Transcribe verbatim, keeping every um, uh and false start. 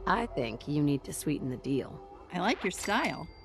I think you need to sweeten the deal. I like your style.